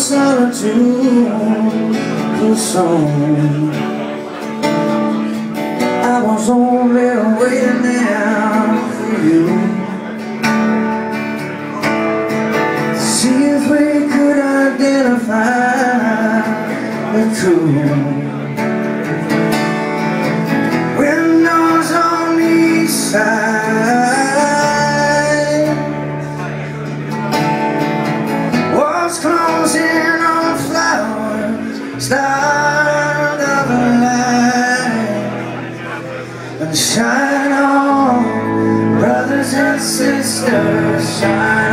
solitude a song. I was only waiting there for you to see if we could identify the truth. Windows on each side, walls closing on flowers, start of a light, and shine on, brothers and sisters, shine.